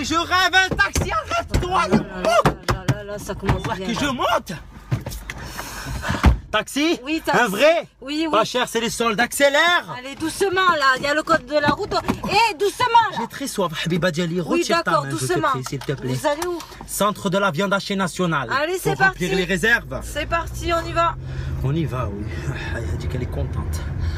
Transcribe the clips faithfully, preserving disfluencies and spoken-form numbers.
Habibi, je rêve un taxi, arrête-toi. Là, là, là, là, là, ça commence bien. Que je monte. Taxi? Oui, taxi. Un vrai? Oui, oui. Pas cher, c'est les soldes. Accélère. Allez, doucement là, il y a le code de la route. Et doucement là. J'ai très soif, Habiba Djali. Oui, Retire ta d'accord, main, je te doucement. prie, s'il te plaît. Vous allez où? Centre de la viande hachée nationale. Allez, c'est Pour parti. remplir les réserves. C'est parti, on y va. On y va, oui. Elle a dit qu'elle est contente.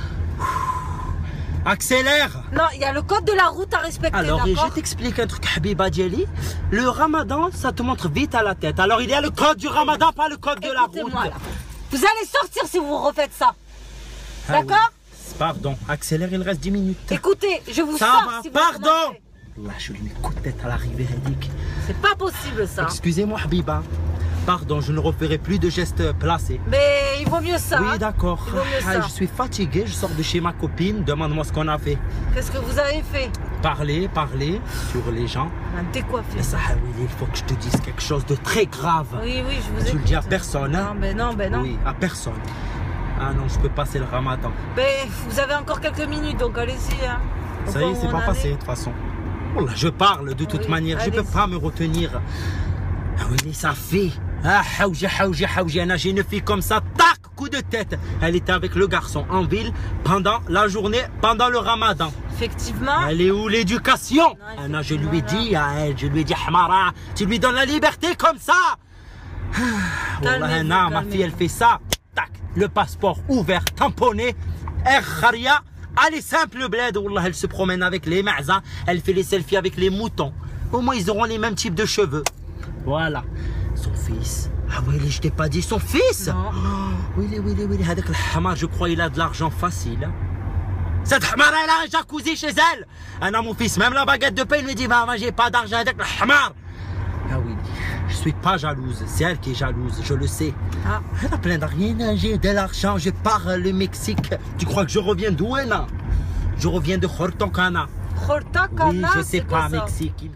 Accélère. Non, il y a le code de la route à respecter. Alors, et d'accord? je t'explique un truc, Habiba Djali. Le ramadan, ça te montre vite à la tête. Alors, il y a le code du ramadan, pas le code de la route. Écoutez-moi, là. Vous allez sortir si vous refaites ça. Ah D'accord? oui. Pardon, accélère, il reste dix minutes. Écoutez, je vous Ça sors va, si vous pardon. recommencez. Là, je lui mets coup de tête à l'arrivée, Hédic. C'est pas possible ça. Excusez-moi, Habiba. Pardon, je ne referai plus de gestes placés. Mais il vaut mieux ça. Oui, hein. d'accord. Il vaut mieux Ah, ça. je suis fatigué, je sors de chez ma copine. Demande-moi ce qu'on a fait. Qu'est-ce que vous avez fait? Parler, parler sur les gens. Un décoiffé. Mais ça, oui, il faut que je te dise quelque chose de très grave. Oui, oui, je vous Tu écoute. le dis à personne, hein? Non, ben non, ben non. Oui, à personne. Ah non, je peux passer le ramadan. Ben, vous avez encore quelques minutes, donc allez-y. Hein. Au Ça y point est, où c'est on pas en passé, est. de toute façon. Oh là, je parle de toute Oui, manière, je peux allez-y. pas me retenir. Ah oui, mais ça fait. Ah, haouja, haouja, haouja. J'ai une fille comme ça, tac, coup de tête. Elle était avec le garçon en ville pendant la journée, pendant le ramadan. Effectivement. Elle est où l'éducation? Non, Ah non, je lui ai effectivement, dit à elle, je lui ai dit, Hamara, tu lui donnes la liberté comme ça. Ah, Wallah, Calmez-vous, non, ma fille, calmez-vous. elle fait ça. Tac, le passeport ouvert, tamponné, air kharia. Allez, simple bled, Wallah, elle se promène avec les maza, elle fait les selfies avec les moutons. Au moins, ils auront les mêmes types de cheveux. Voilà. Son fils. Ah oui, je t'ai pas dit son fils. Non. Oui, oui, oui, oui. Avec le hamar, je crois il a de l'argent facile. Cette hamar, elle a un jacuzzi chez elle. Un an, mon fils, même la baguette de pain, il me dit, maman, j'ai pas d'argent avec le hamar. Ah oui, je suis pas jalouse. C'est elle qui est jalouse, je le sais. Ah. Elle a plein d'argent, j'ai de l'argent, je pars le Mexique. Tu crois que je reviens d'où, là? Je reviens de Hortocana. Horta Oui, Cana, je sais c'est quoi pas, ça? Mexique.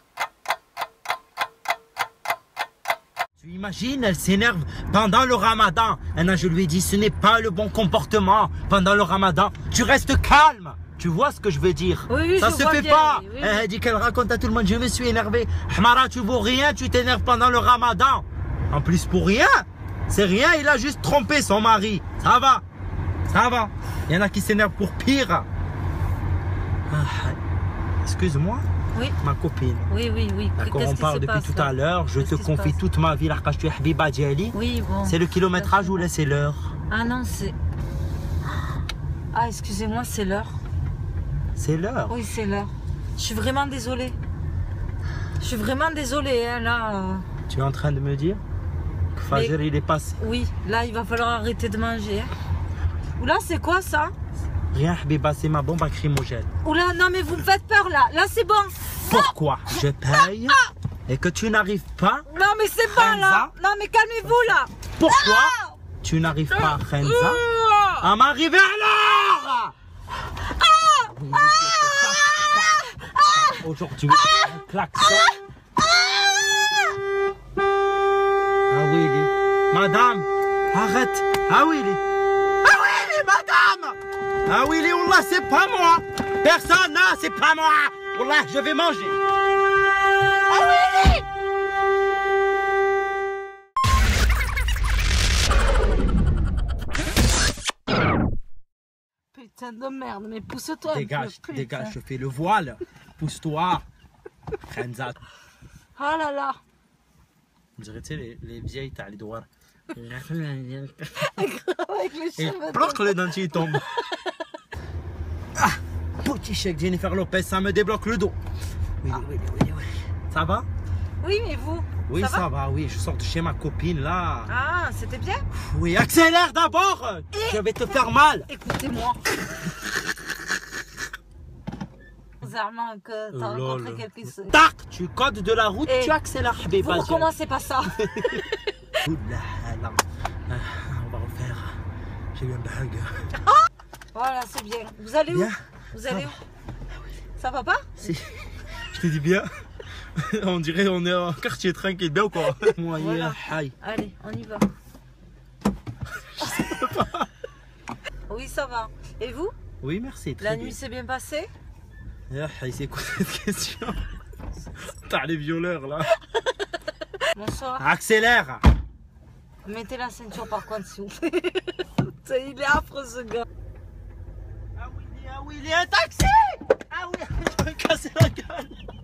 Tu imagines, elle s'énerve pendant le ramadan. Et là, je lui ai dit, ce n'est pas le bon comportement pendant le ramadan. Tu restes calme. Tu vois ce que je veux dire? Oui, oui, ça je se vois fait bien, pas. oui, oui. Elle dit qu'elle raconte à tout le monde, je me suis énervé. Hamara, tu vaux rien, tu t'énerves pendant le ramadan. En plus, pour rien. C'est rien, il a juste trompé son mari. Ça va. Ça va. Il y en a qui s'énervent pour pire. Ah, excuse-moi, Oui, ma copine. oui, oui, oui. D'accord, Qu'est-ce on qui parle se depuis passe, tout là? à l'heure. Je Qu'est-ce te qui se confie passe? toute ma vie. Là, quand je suis Habiba Djali. Oui, bon. C'est le kilométrage ou là, c'est l'heure? Ah non, c'est... Ah, excusez-moi, c'est l'heure. C'est l'heure. Oui, c'est l'heure. Je suis vraiment désolée. Je suis vraiment désolée, hein, là. euh, Tu es en train de me dire que Fajr, Mais- il est passé. Oui, là, il va falloir arrêter de manger. Hein. Oula, c'est quoi ça? Rien, Habiba, c'est ma bombe lacrymogène. Oula, non, mais vous me faites peur, là. Là, c'est bon. Pourquoi je paye et que tu n'arrives pas? Non, mais c'est bon, là. Non, mais calmez-vous, là. Pourquoi tu n'arrives pas, Renza, à m'arriver alors? Oui, oui, c'est ça. Aujourd'hui, un klaxon. Ah oui, les- madame, arrête. Ah oui, les- ah oui, les- madame. Ah oui, les- Wallah, c'est pas moi. Personne, non, c'est pas moi. Wallah, je vais manger. Ah oui, les- Putain de merde, mais pousse-toi. un peu, Dégage, putain. dégage, je fais le voile. Pousse-toi. Renza. Ah là là. On dirait, tu sais, les, les vieilles, t'as les doigts. Avec les Et cheveux. bloque que le dentier il tombe. Ah, petit chèque Jennifer Lopez, ça me débloque le dos. Oui, oui, oui, oui, oui. Ça va? Oui, mais vous? Oui, ça, ça, va? va, oui. Je sors de chez ma copine là. Ah, c'était bien? Oui, accélère d'abord. Je vais te faire mal. Écoutez-moi. Bizarrement que t'as Oh, rencontré lol. quelqu'un qui se... Tac, tu codes de la route, Et tu accélères, Vous Habiba. recommencez pas ça. Oula, là. Ah, on va refaire. J'ai eu un bug. Voilà, c'est bien. Vous allez où? Bien. Vous Ça allez va. où? Ça va pas? Si. Je te dis bien. On dirait on est en quartier tranquille, bien ou quoi? Moi, Voilà. aïe. Allez, on y va. Oui, ça va. Et vous? Oui, merci. Très La bien. nuit s'est bien passée? Ah, c'est quoi cette question? T'as les violeurs là. Bonsoir. Accélère. Mettez la ceinture par contre s'il vous plaît. Il est affreux ce gars. Ah oui, ah oui, il y a un taxi. Ah oui, je vais me casser la gueule.